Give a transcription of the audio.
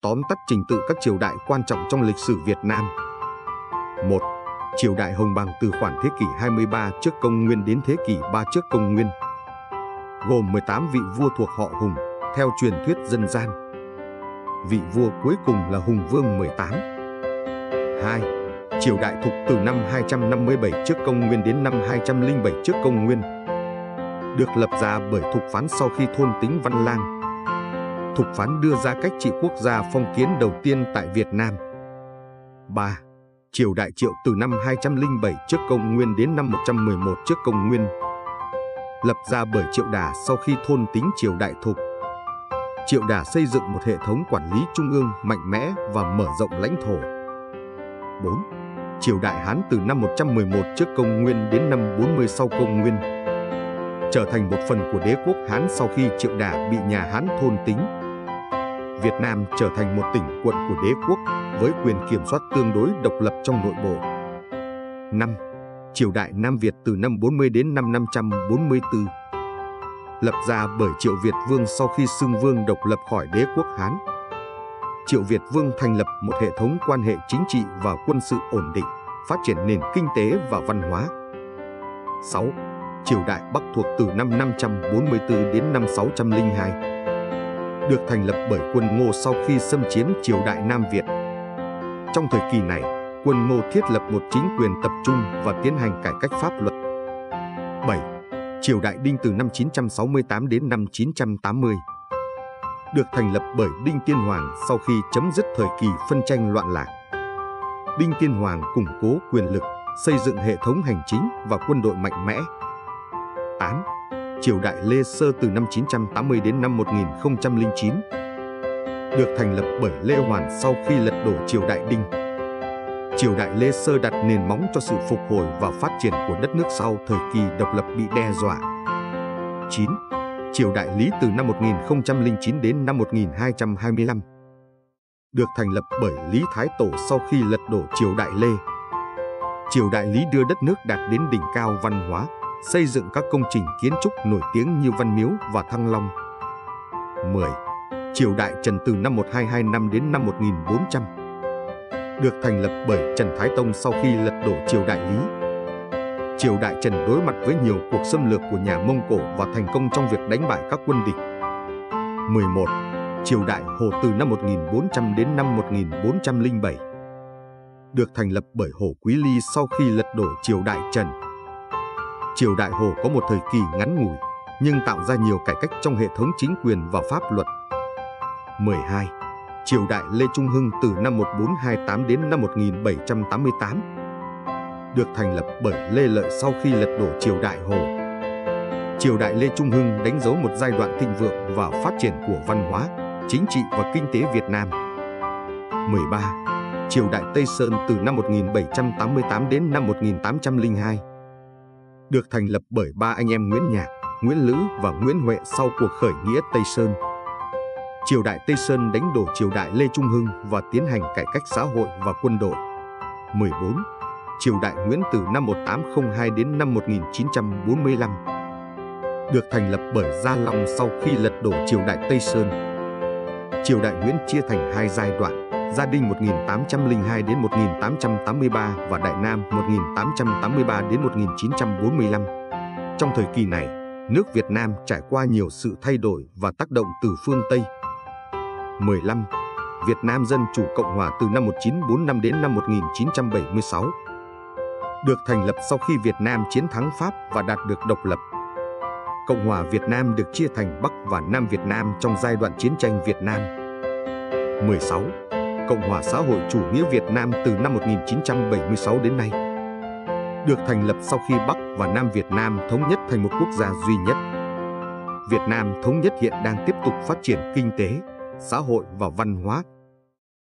tóm tắt trình tự các triều đại quan trọng trong lịch sử Việt Nam. 1. Triều đại Hồng Bàng từ khoảng thế kỷ 23 trước công nguyên đến thế kỷ 3 trước công nguyên. Gồm 18 vị vua thuộc họ Hùng, theo truyền thuyết dân gian. Vị vua cuối cùng là Hùng Vương 18. 2. Triều đại Thục từ năm 257 trước công nguyên đến năm 207 trước công nguyên. Được lập ra bởi Thục Phán sau khi thôn tính Văn Lang. Thục Phán đưa ra cách trị quốc gia phong kiến đầu tiên tại Việt Nam. 3. Triều đại Triệu từ năm 207 trước công nguyên đến năm 111 trước công nguyên. Lập ra bởi Triệu Đà sau khi thôn tính triều đại Thục. Triệu Đà xây dựng một hệ thống quản lý trung ương mạnh mẽ và mở rộng lãnh thổ. 4. Triều đại Hán từ năm 111 trước công nguyên đến năm 40 sau công nguyên. Trở thành một phần của đế quốc Hán sau khi Triệu Đà bị nhà Hán thôn tính. Việt Nam trở thành một tỉnh quận của đế quốc với quyền kiểm soát tương đối độc lập trong nội bộ. 5. Triều đại Nam Việt từ năm 40 đến năm 544. Lập ra bởi Triệu Việt Vương sau khi xưng vương độc lập khỏi đế quốc Hán. Triệu Việt Vương thành lập một hệ thống quan hệ chính trị và quân sự ổn định, phát triển nền kinh tế và văn hóa. 6. Triều đại Bắc thuộc từ năm 544 đến năm 602. Được thành lập bởi quân Ngô sau khi xâm chiếm triều đại Nam Việt. Trong thời kỳ này, quân Ngô thiết lập một chính quyền tập trung và tiến hành cải cách pháp luật. 7. Triều đại Đinh từ năm 968 đến năm 980. Được thành lập bởi Đinh Tiên Hoàng sau khi chấm dứt thời kỳ phân tranh loạn lạc. Đinh Tiên Hoàng củng cố quyền lực, xây dựng hệ thống hành chính và quân đội mạnh mẽ. 8. Triều đại Lê Sơ từ năm 980 đến năm 1009. Được thành lập bởi Lê Hoàn sau khi lật đổ triều đại Đinh. Triều đại Lê Sơ đặt nền móng cho sự phục hồi và phát triển của đất nước sau thời kỳ độc lập bị đe dọa. 9. Triều đại Lý từ năm 1009 đến năm 1225. Được thành lập bởi Lý Thái Tổ sau khi lật đổ triều đại Lê. Triều đại Lý đưa đất nước đạt đến đỉnh cao văn hóa, xây dựng các công trình kiến trúc nổi tiếng như Văn Miếu và Thăng Long. 10. Triều đại Trần từ năm 1225 đến năm 1400. Được thành lập bởi Trần Thái Tông sau khi lật đổ triều đại Lý. Triều đại Trần đối mặt với nhiều cuộc xâm lược của nhà Mông Cổ và thành công trong việc đánh bại các quân địch. 11. Triều đại Hồ từ năm 1400 đến năm 1407. Được thành lập bởi Hồ Quý Ly sau khi lật đổ triều đại Trần. Triều đại Hồ có một thời kỳ ngắn ngủi, nhưng tạo ra nhiều cải cách trong hệ thống chính quyền và pháp luật. 12. Triều đại Lê Trung Hưng từ năm 1428 đến năm 1788. Được thành lập bởi Lê Lợi sau khi lật đổ triều đại Hồ. Triều đại Lê Trung Hưng đánh dấu một giai đoạn thịnh vượng và phát triển của văn hóa, chính trị và kinh tế Việt Nam. 13. Triều đại Tây Sơn từ năm 1788 đến năm 1802. Được thành lập bởi ba anh em Nguyễn Nhạc, Nguyễn Lữ và Nguyễn Huệ sau cuộc khởi nghĩa Tây Sơn. Triều đại Tây Sơn đánh đổ triều đại Lê Trung Hưng và tiến hành cải cách xã hội và quân đội. 14. Triều đại Nguyễn từ năm 1802 đến năm 1945. Được thành lập bởi Gia Long sau khi lật đổ triều đại Tây Sơn. Triều đại Nguyễn chia thành hai giai đoạn, Gia Đinh 1802 đến 1883 và Đại Nam 1883 đến 1945. Trong thời kỳ này, nước Việt Nam trải qua nhiều sự thay đổi và tác động từ phương Tây. 15. Việt Nam Dân Chủ Cộng Hòa từ năm 1945 đến năm 1976. Được thành lập sau khi Việt Nam chiến thắng Pháp và đạt được độc lập. Cộng hòa Việt Nam được chia thành Bắc và Nam Việt Nam trong giai đoạn chiến tranh Việt Nam. 16. Cộng hòa xã hội chủ nghĩa Việt Nam từ năm 1976 đến nay. Được thành lập sau khi Bắc và Nam Việt Nam thống nhất thành một quốc gia duy nhất. Việt Nam thống nhất hiện đang tiếp tục phát triển kinh tế, xã hội và văn hóa,